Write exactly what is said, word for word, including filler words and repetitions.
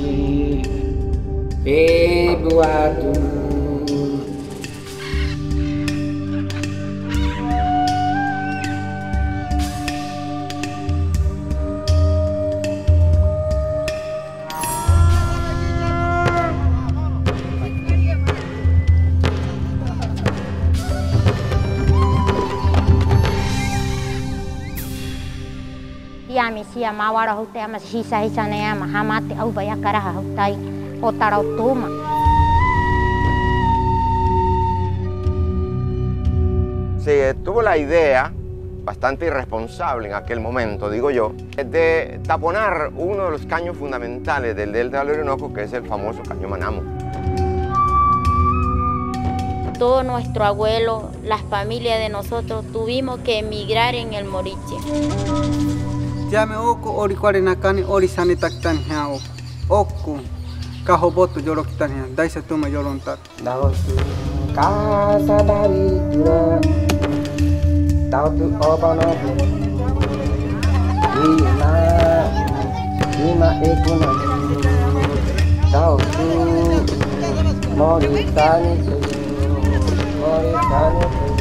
Eduardo. Ya mi sia mawara hote ama hisa hisa ne ama hamate au baya karaha hotai otara toma. Se tuvo la idea, bastante irresponsable en aquel momento, digo yo, de taponar uno de los caños fundamentales del delta del Orinoco, que es el famoso caño Manamo. Todo nuestro abuelo, las familias de nosotros, tuvimos que emigrar en el Moriche. Ya me oku ori kware nakani ori sane taktan hao oku kahobotu yoro kitan ya daise tuma yorontar Dao tu casa dari tura Dao tu obano Lima Lima ekuna Dao tu Moritani Moritani